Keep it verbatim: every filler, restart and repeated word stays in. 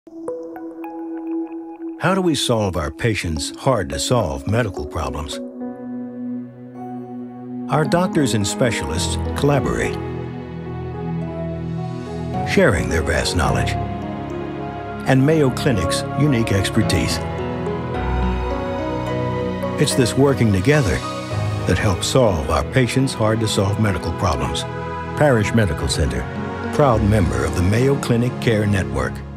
How do we solve our patients' hard-to-solve medical problems? Our doctors and specialists collaborate, sharing their vast knowledge and Mayo Clinic's unique expertise. It's this working together that helps solve our patients' hard-to-solve medical problems. Parrish Medical Center, proud member of the Mayo Clinic Care Network.